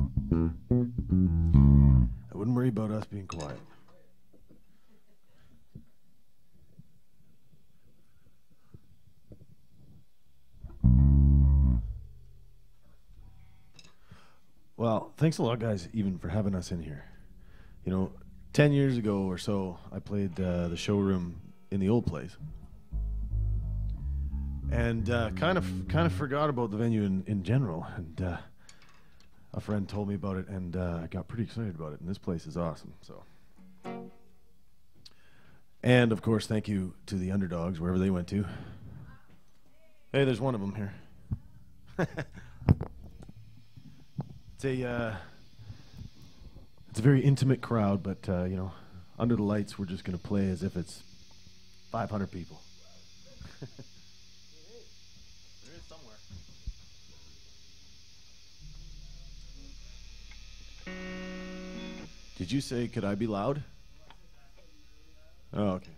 I wouldn't worry about us being quiet. Well, thanks a lot, guys, even for having us in here. You know, 10 years ago or so, I played the showroom in the old place. And kind of forgot about the venue in general. And a friend told me about it, and I got pretty excited about it. And this place is awesome. So, and of course, thank you to the Underdogs wherever they went to. Hey, there's one of them here. It's a very intimate crowd, but you know, under the lights, we're just gonna play as if it's 500 people. There is somewhere. Did you say, could I be loud? Oh, okay.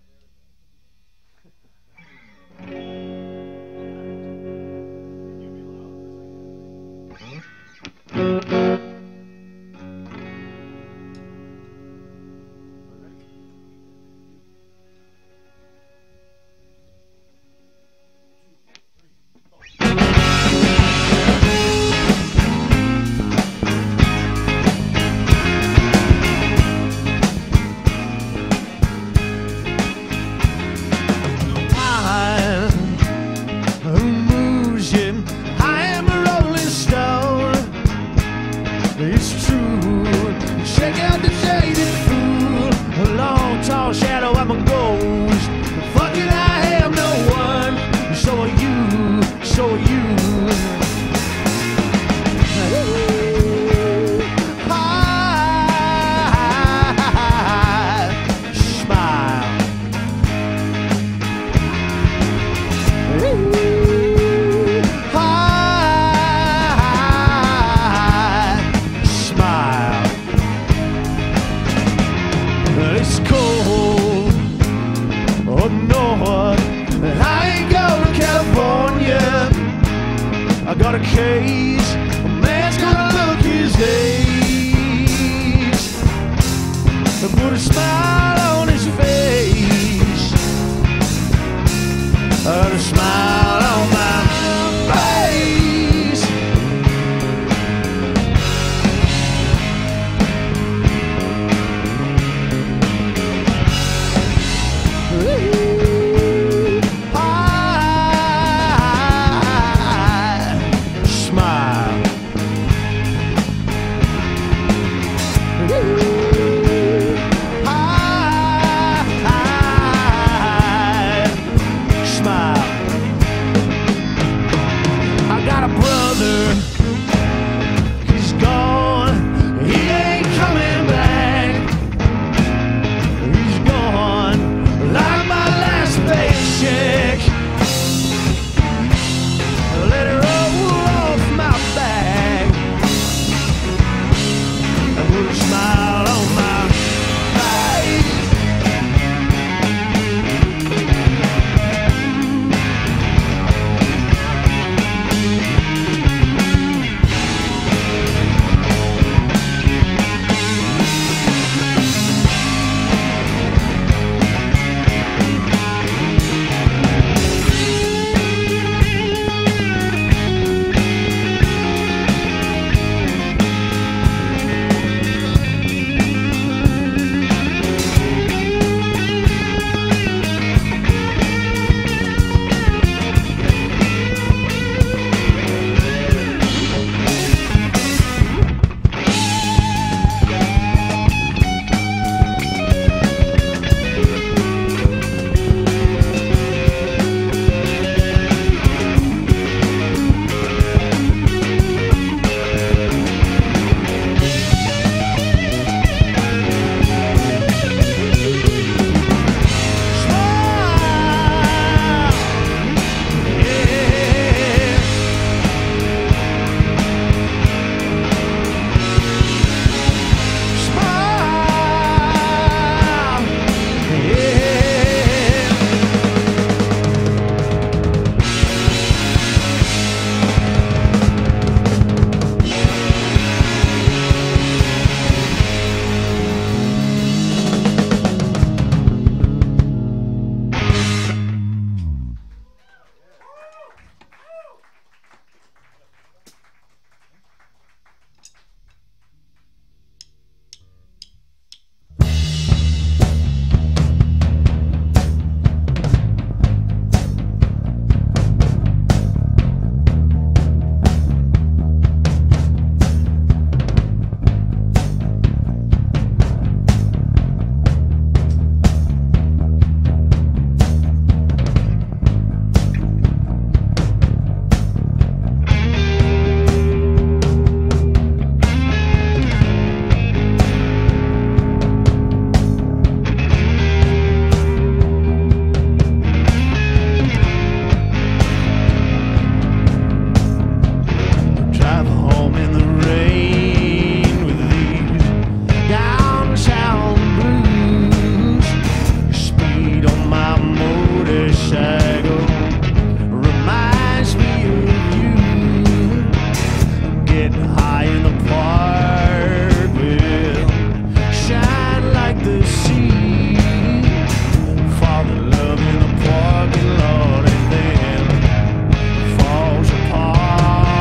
high in the park will shine like the sea. Fall in love in the parking lot and then falls apart.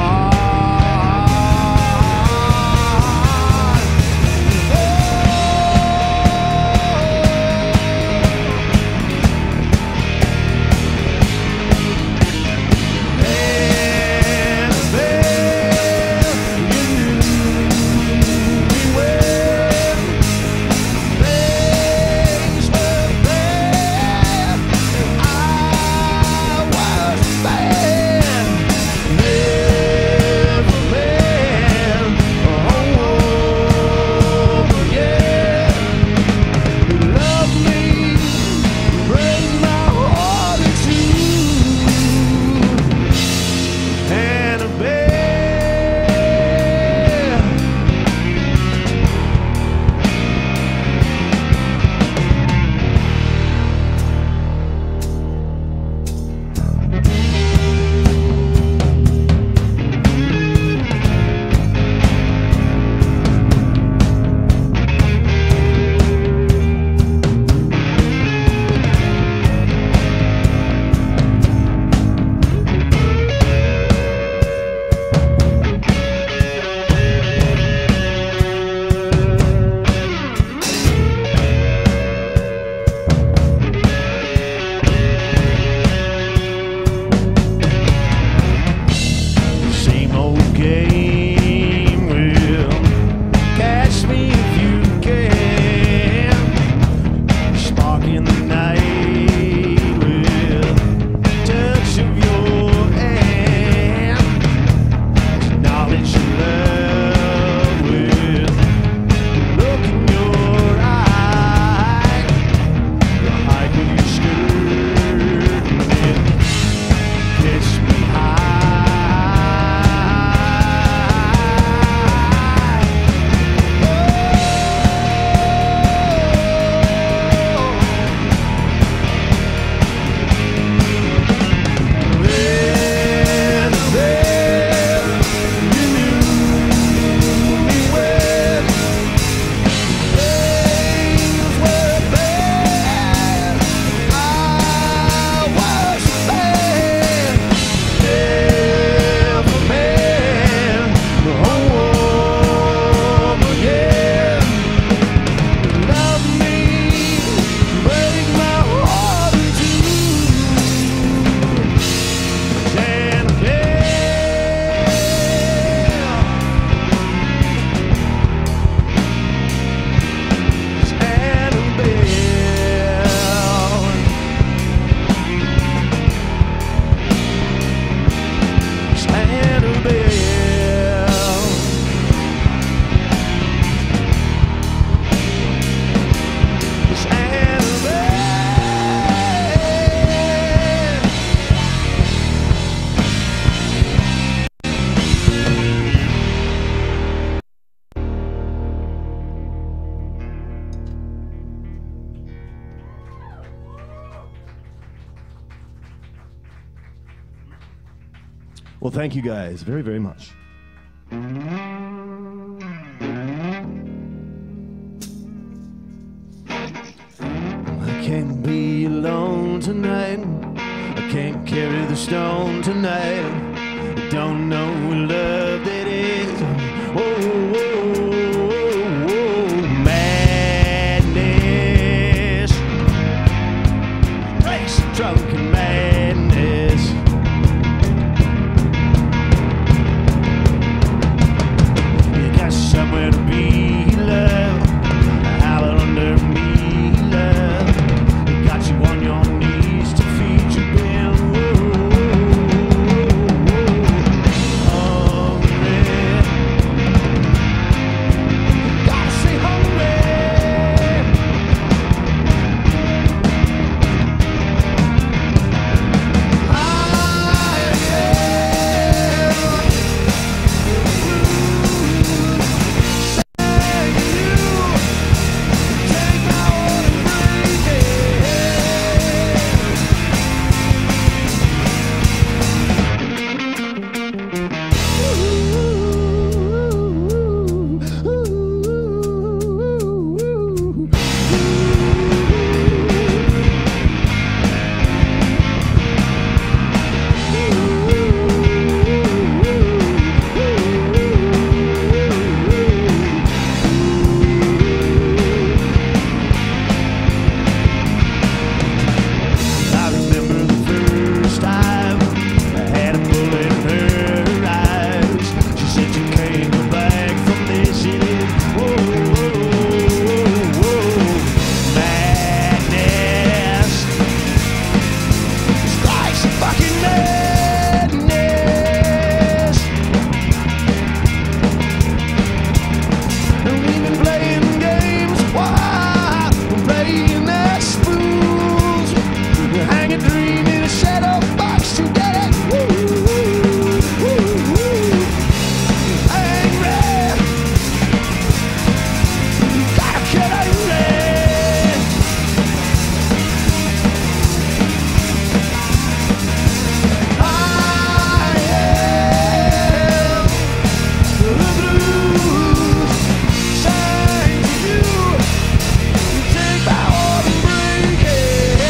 Well, thank you guys very, very much. I can't be alone tonight. I can't carry the stone tonight. I don't know what love that is. Madness. Race drunken madness. You got somewhere to be, love. Howling under me, love. You got you on your knees to feed your bill. Oh, We've been playing games while we're playing as fools. Hang a dream in a shadow box together. Angry, gotta get angry. I am the blues. Sang to you. Take my heart and break it.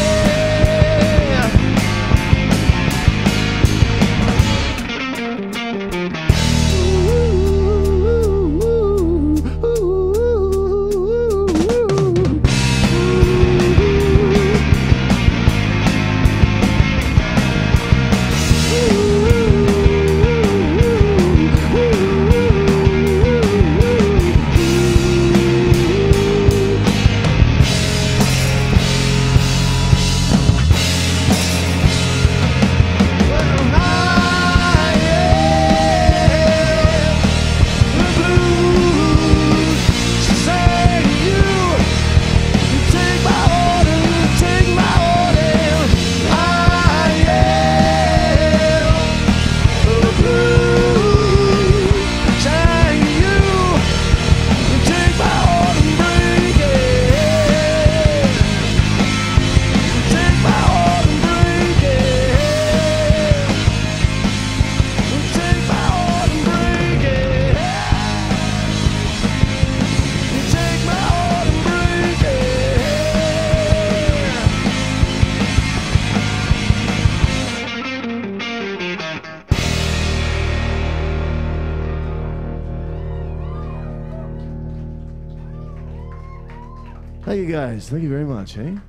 Thank you guys. Thank you very much, eh?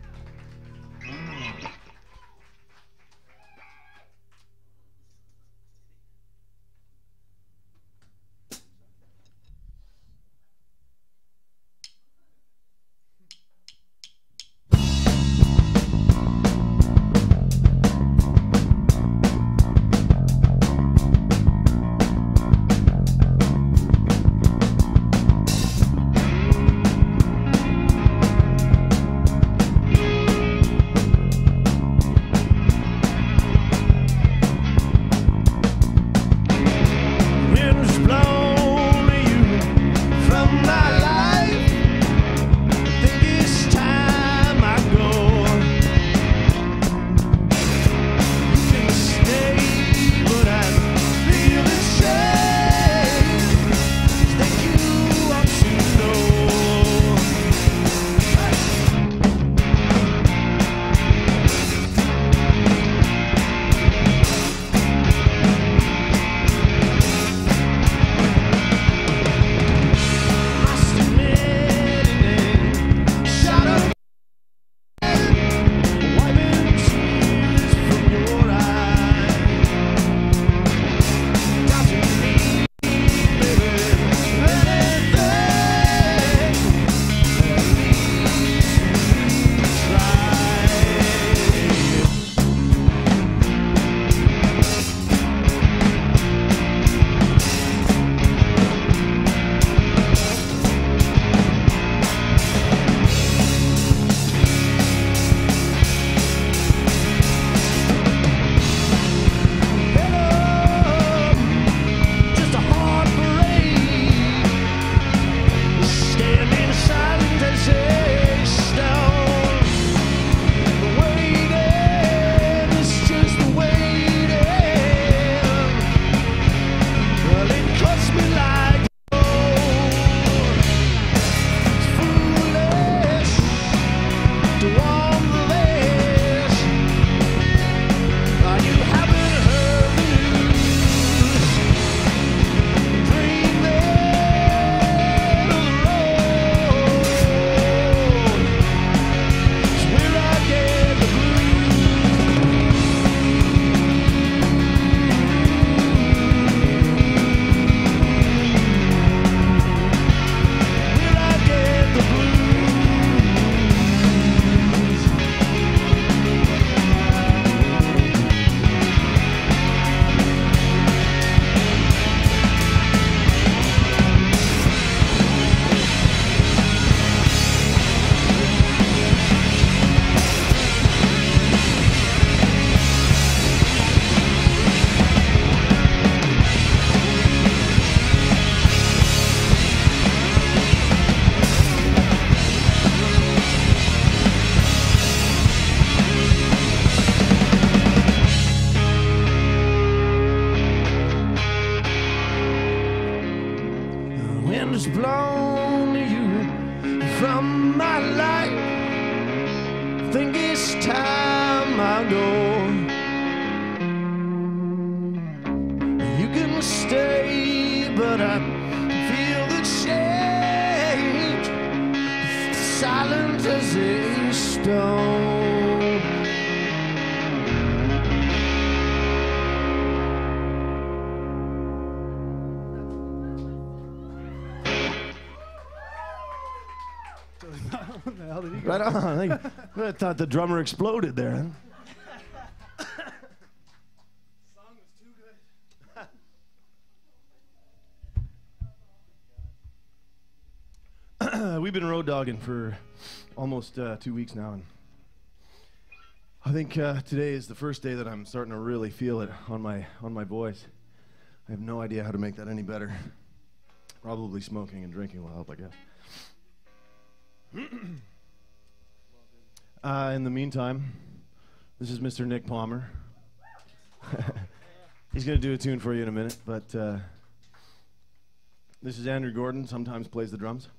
wind has blown you from my life. Think it's time I go. You can stay, but I feel the change, silent as a stone. Right on. I thought the drummer exploded there. Huh? Song was too good. We've been road dogging for almost 2 weeks now, and I think today is the first day that I'm starting to really feel it on my voice. I have no idea how to make that any better. Probably smoking and drinking will help, I guess. In the meantime, this is Mr. Nick Palmer. He's going to do a tune for you in a minute, but this is Andrew Gordon, sometimes plays the drums.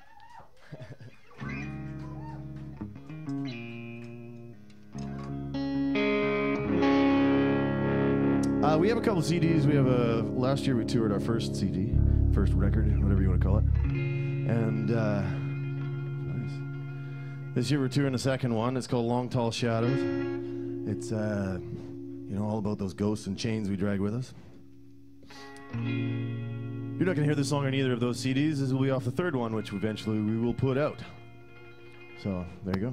We have a couple CDs. We have last year we toured our first CD, first record, whatever you want to call it. And nice. This year we're touring the second one. It's called Long Tall Shadows. It's all about those ghosts and chains we drag with us. You're not going to hear this song on either of those CDs. This will be off the third one, which eventually we will put out. So there you go.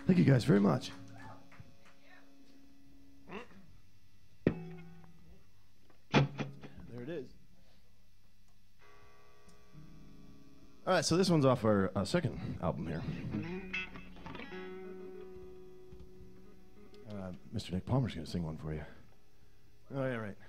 Thank you guys very much. There it is. All right, so this one's off our second album here. Mr. Nick Palmer's going to sing one for you. Oh, yeah, right.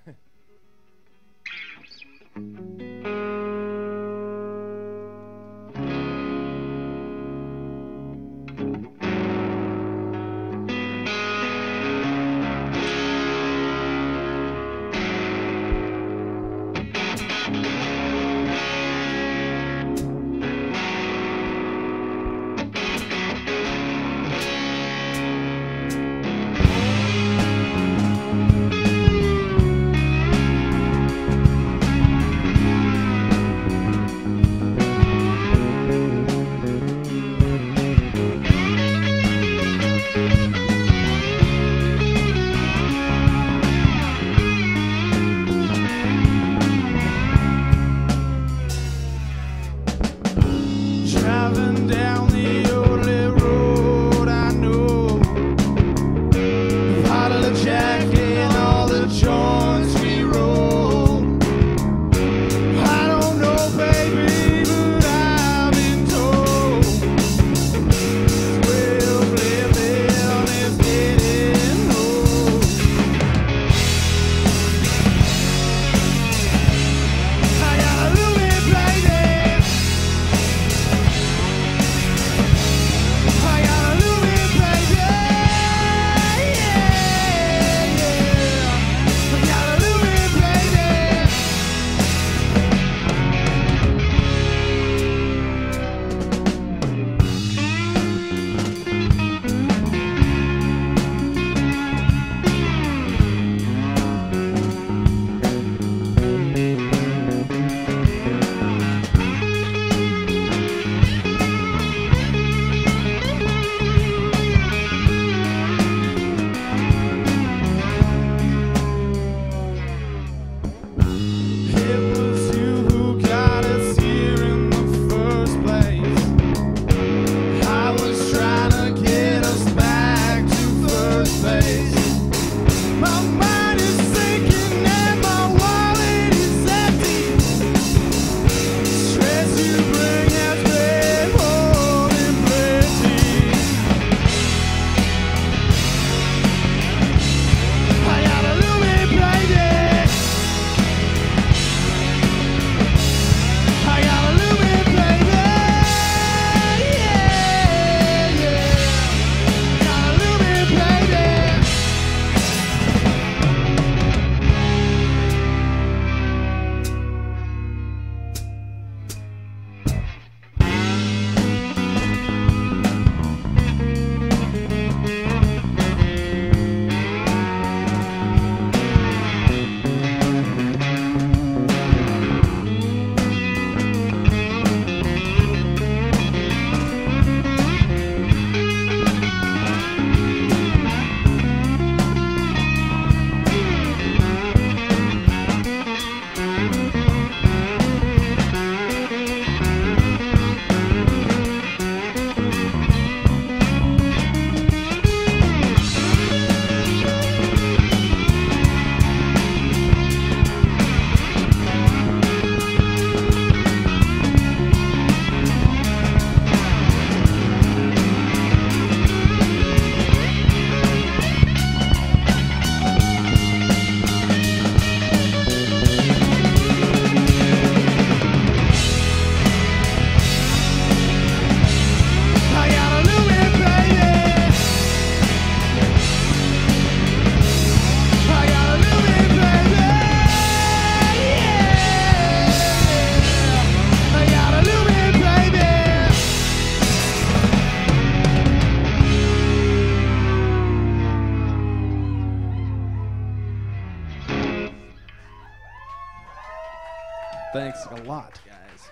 Thanks a lot, guys.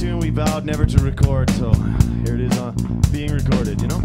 and we vowed never to record, so here it is being recorded, you know?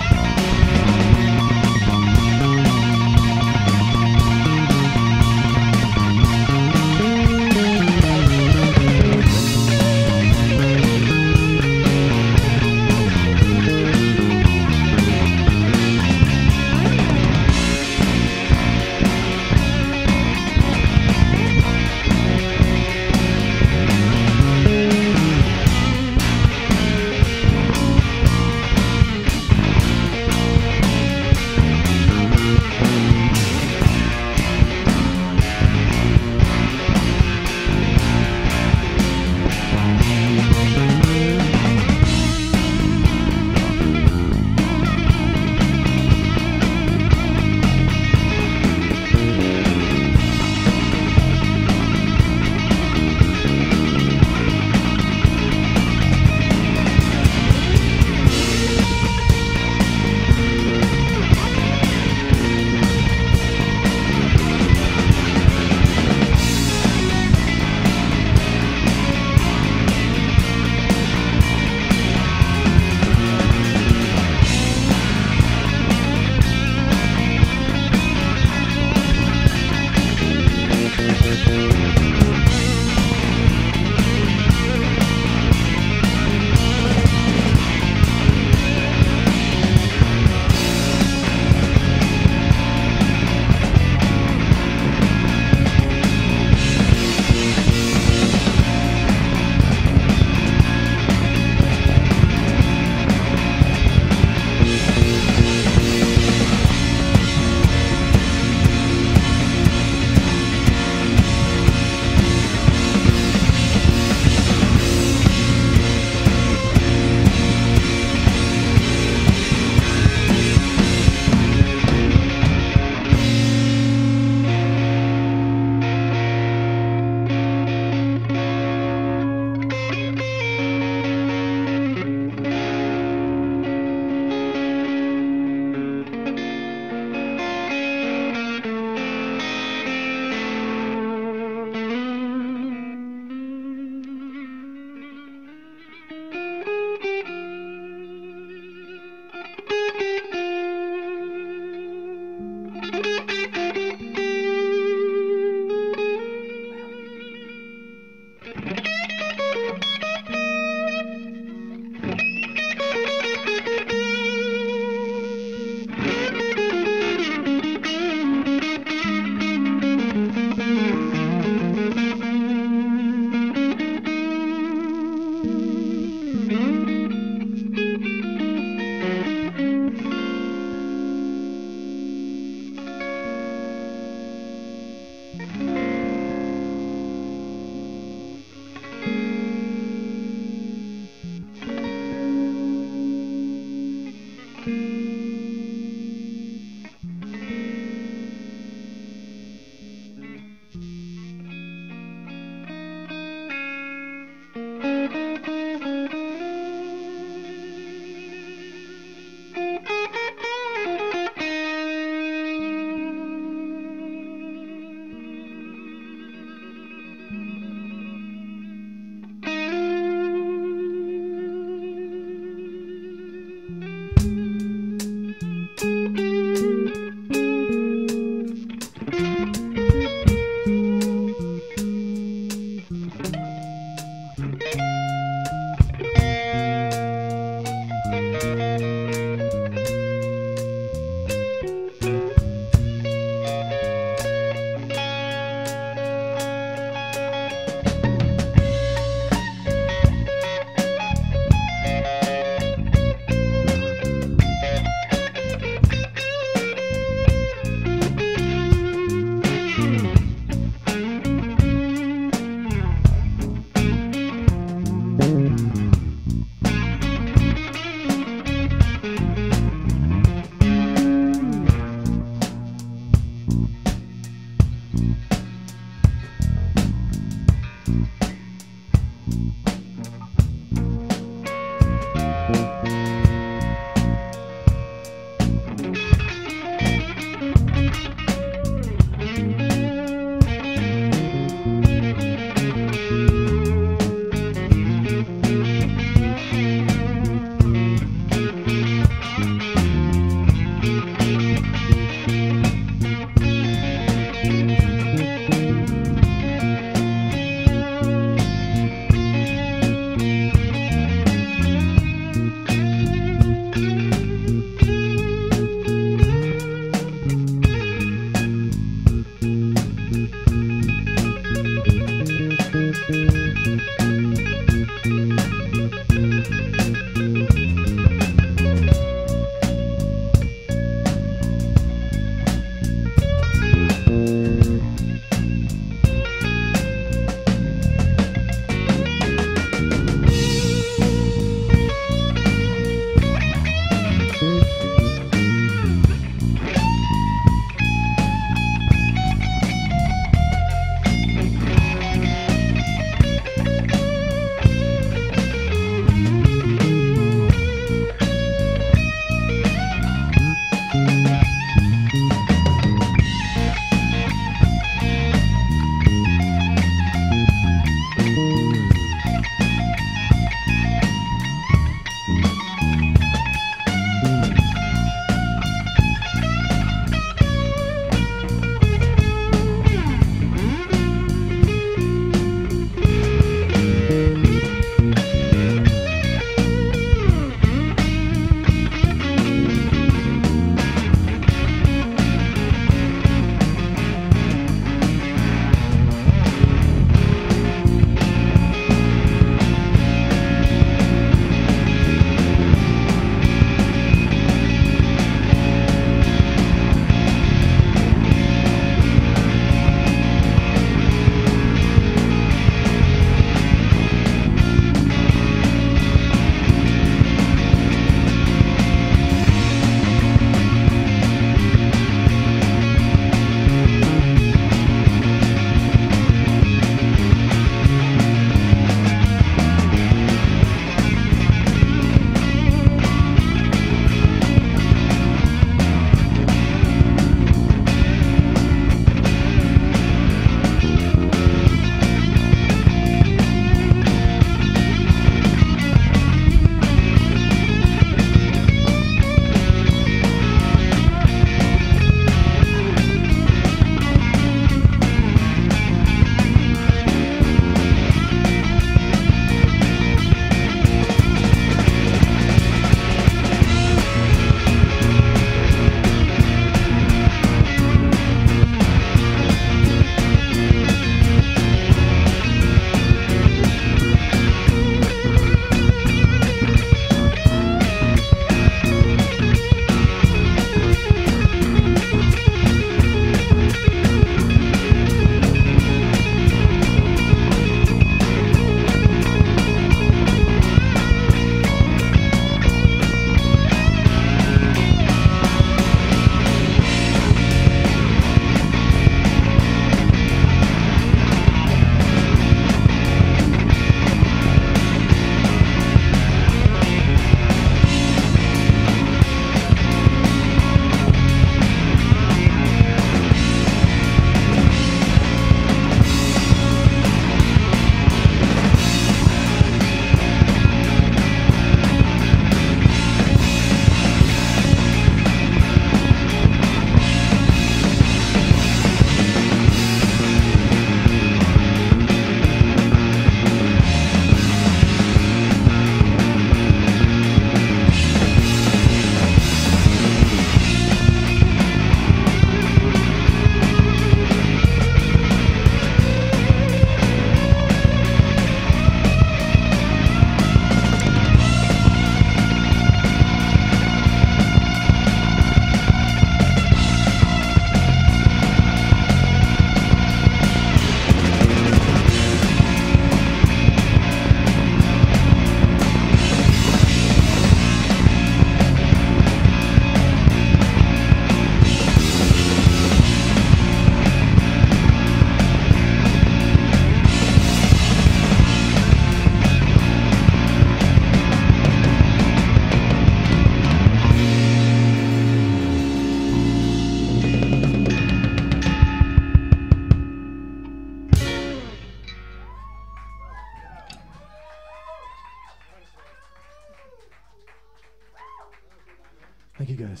Thank you, guys.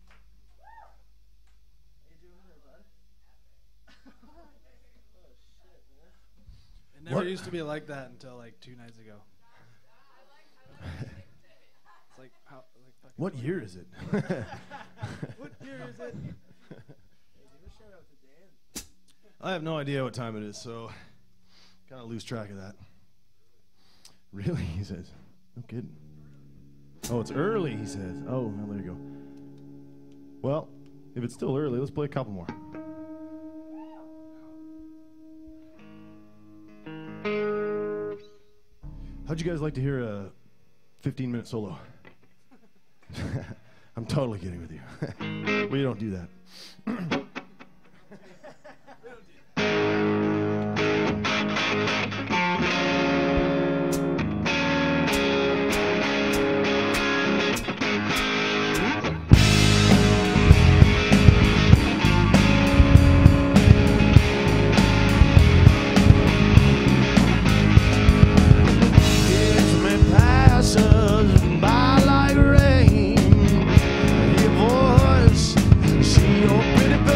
It never used to be like that until like 2 nights ago. It's like how? Like fucking What year is it? What year is it? I have no idea what time it is, so kind of lose track of that. Really, he says. No kidding. Oh, it's early, he says. Oh, well, there you go. Well, if it's still early, let's play a couple more. How'd you guys like to hear a 15-minute solo? I'm totally kidding with you. We don't do that. By like rain, your voice, see your pretty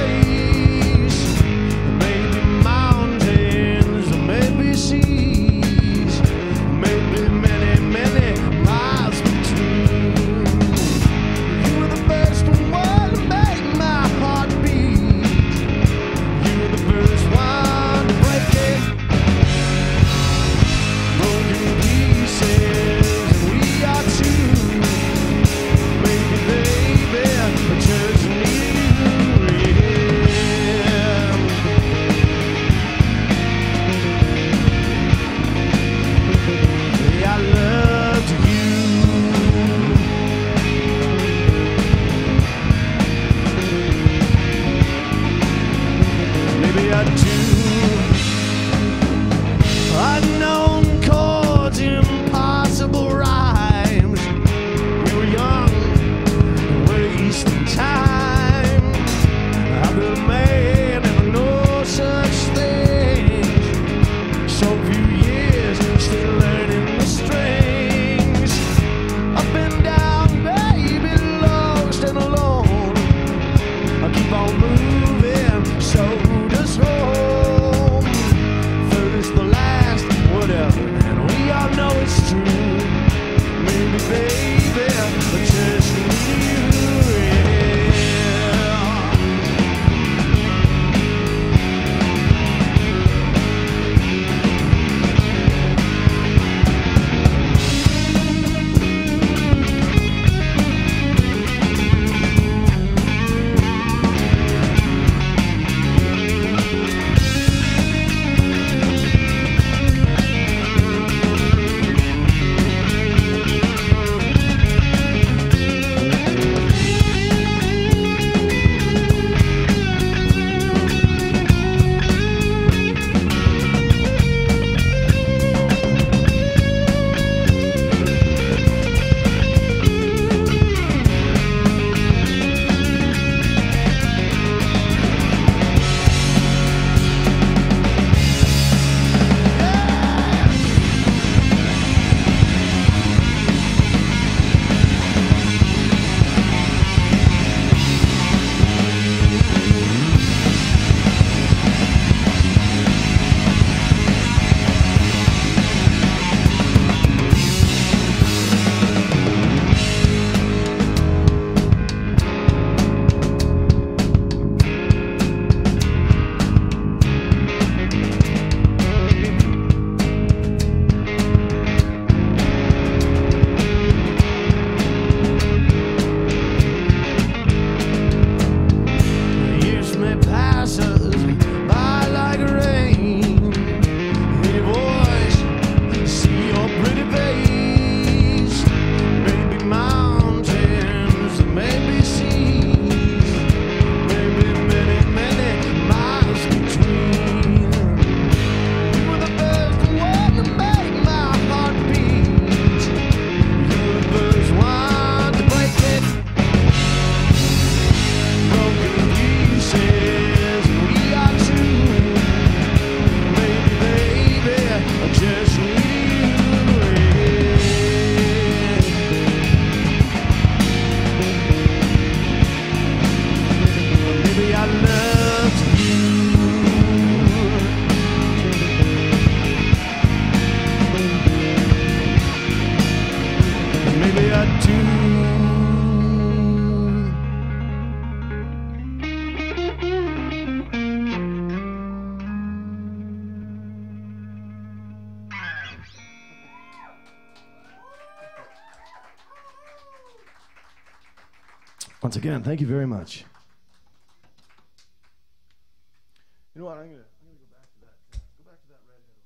Once again, thank you very much. You know what? I'm gonna go back to that. Go back to that redhead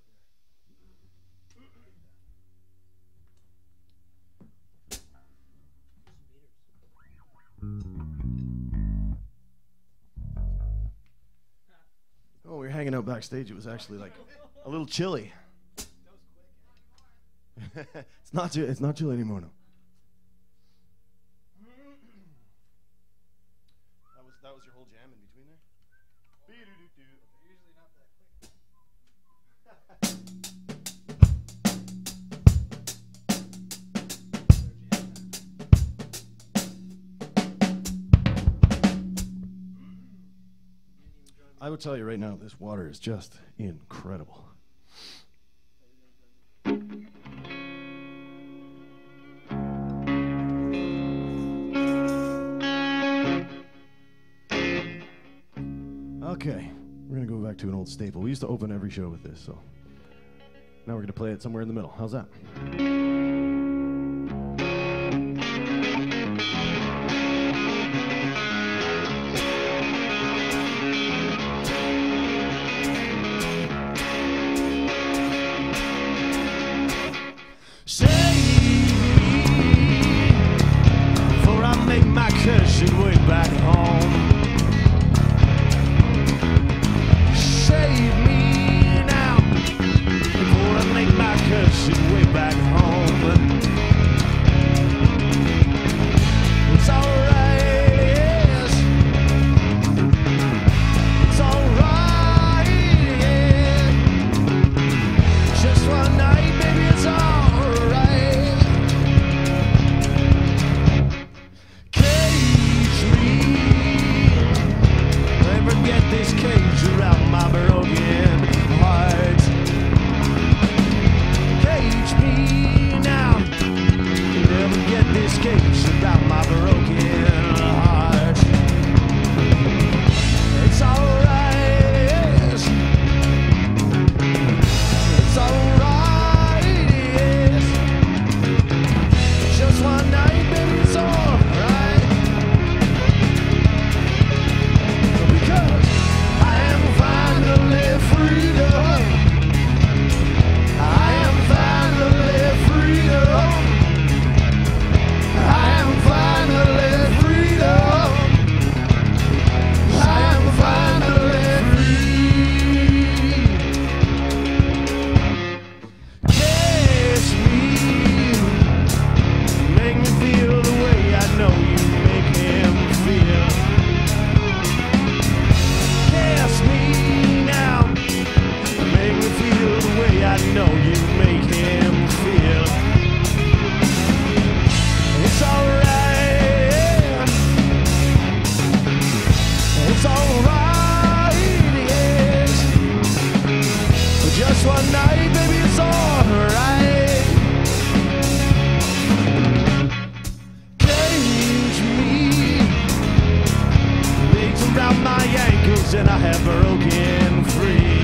over there. Oh, we were hanging out backstage. It was actually like a little chilly. It's not chilly anymore. No. That was your whole jam in between there? Usually not that quick. I would tell you right now, this water is just incredible. Okay, we're going to go back to an old staple. We used to open every show with this, so now we're going to play it somewhere in the middle. How's that? Before I make my cursed way back home. Save me now before I make my cursed way back home. It's alright, yes. It's alright, yeah. Just one night, baby, it's alright. Cage me. Never get this cage around my broken heart. Cage me now. Never get this cage around my broken heart. It's alright, yes. It's alright, yes. Just one night, baby, it's alright. Because I am finally freedom. I am finally freedom. I am finally freedom. I am finally free. Kiss me, make me feel the way I know you make him feel. Kiss me now, make me feel the way I know you make him feel. It's alright, it's alright, yes. Just one night, baby, it's alright. Cage me, legs around my ankles and I have broken free.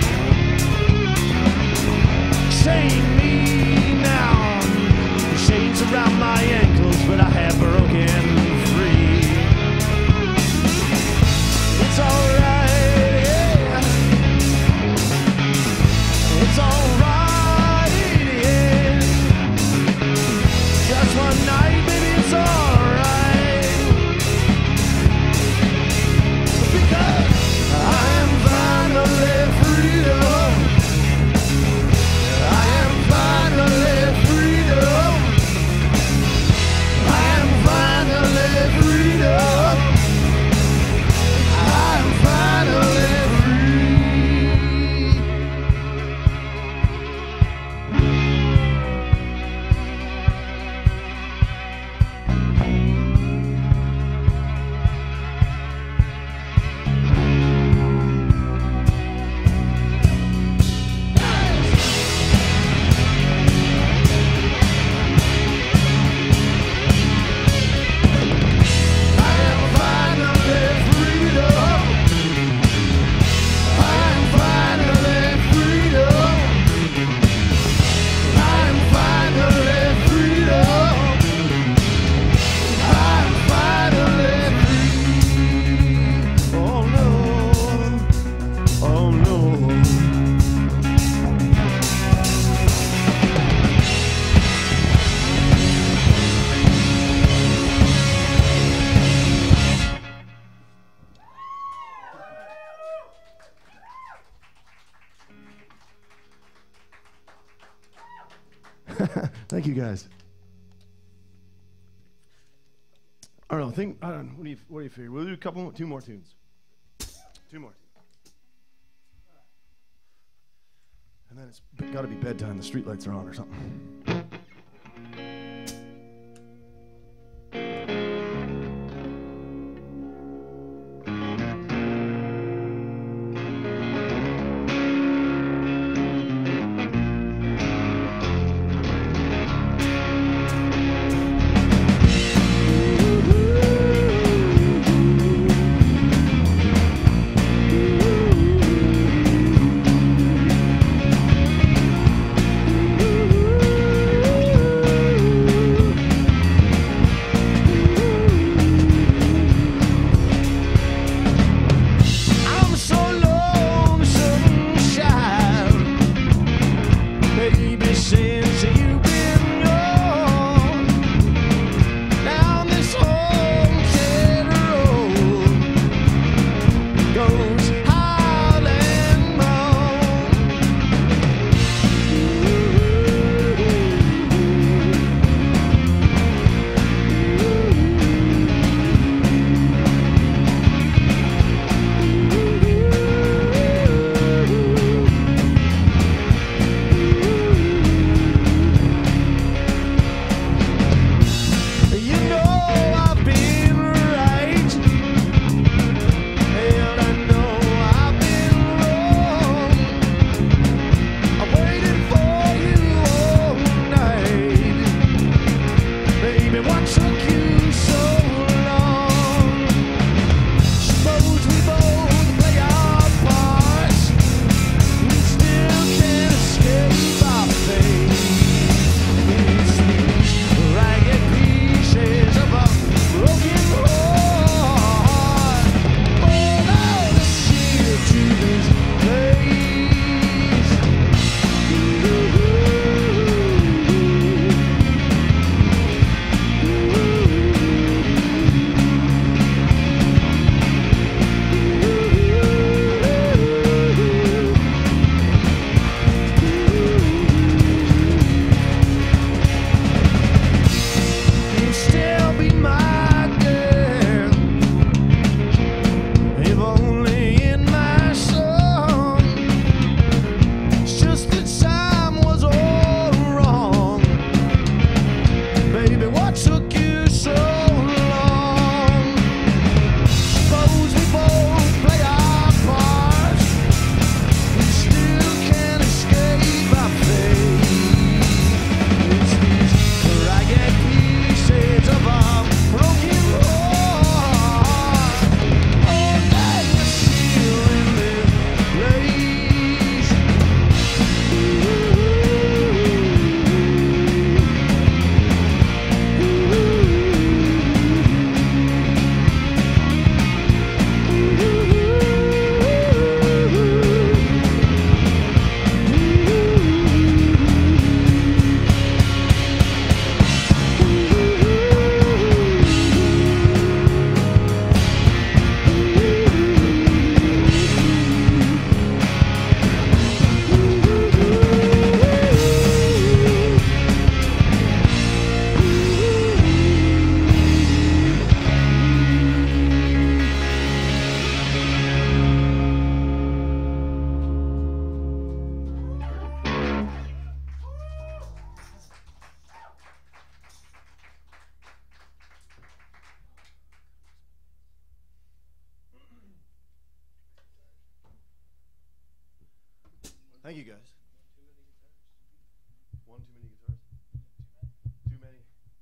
Chain me now, chains around my ankles, but I have broken free. It's alright, yeah. It's alright, yeah. Just one night, baby, it's alright. Because I am finally Thank you, guys. I don't know. I don't know. What do you figure? We'll do two more tunes. Two more. And then it's got to be bedtime. The streetlights are on or something. Thank you, guys. One too many guitars? Too many?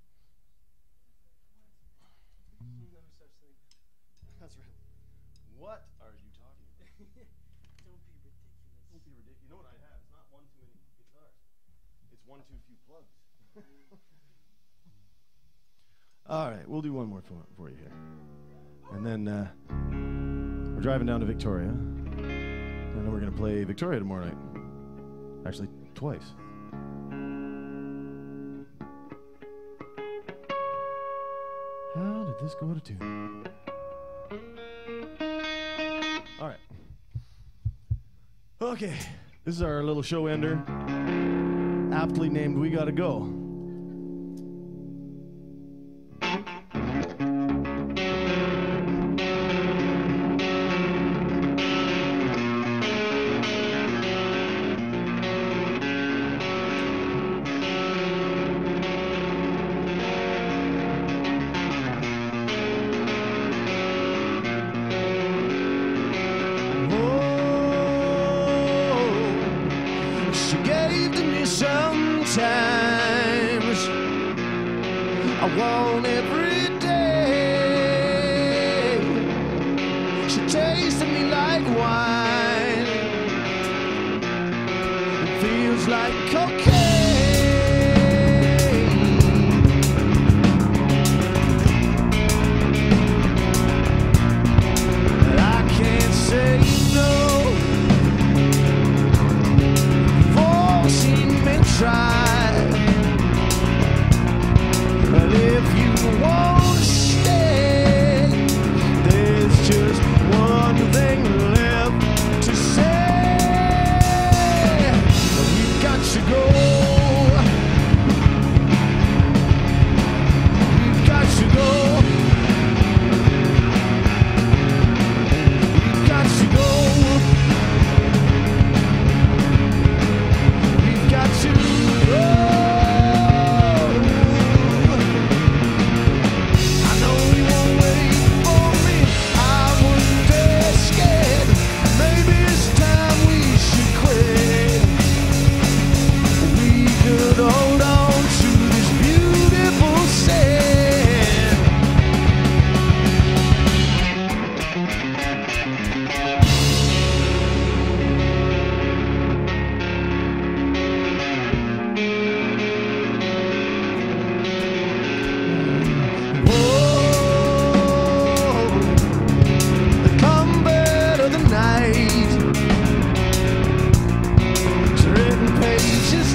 No such thing. That's right. What are you talking about? Don't be ridiculous. Don't be ridiculous. You know what I have? It's not one too many guitars. It's one too few plugs. All right, we'll do one more for you here. And then we're driving down to Victoria. And then we're going to play Victoria tomorrow night. Actually, twice. How did this go to tune? All right. Okay, this is our little show ender, aptly named We Gotta Go. want every day. She tasted me like wine. It feels like cocaine. But I can't say no. Forcing me try. But if you won't stay, there's just one thing left to say. We've got to go. We've got to go. We've got to go. We've got to go. I know you won't wait for me. I wouldn't dare scared. Maybe it's time we should quit. We could hold on to this beautiful sand. Oh, the comfort of the night, it's written pages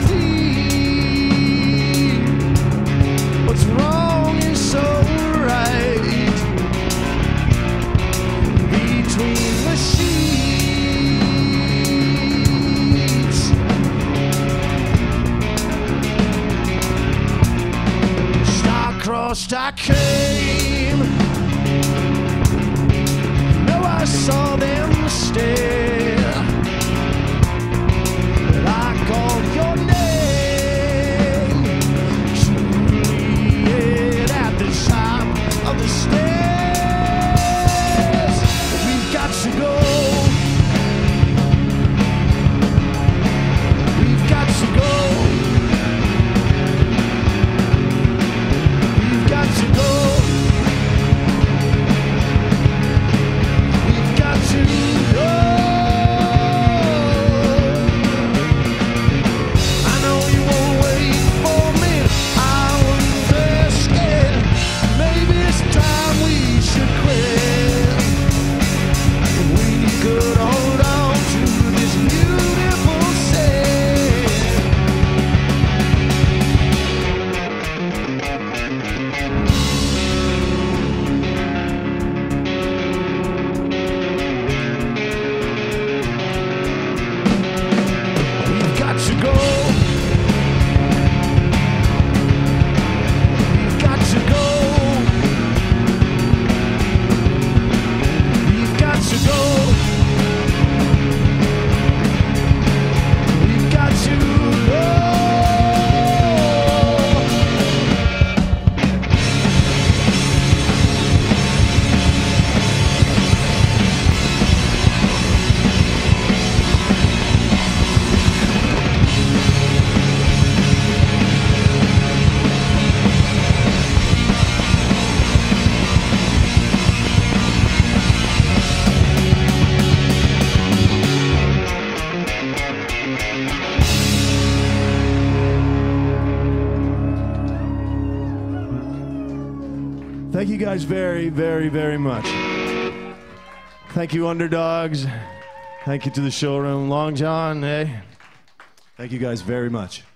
deep. What's wrong is so right between the sheets. Star-crossed I came. No, I saw them stare. But I called your name. Juliet at the top of the stairs. We've got to go. We've got to go. We've got to go. We've got to go. I know you won't wait for me. I was very scared. Maybe it's time we should quit. We could hold on to this beautiful sand. We've got to go. We've got to go. We've got to go. We've got to go. Thank you guys very, very, very much. Thank you, Underdogs. Thank you to the showroom. Long John, hey. Thank you guys very much.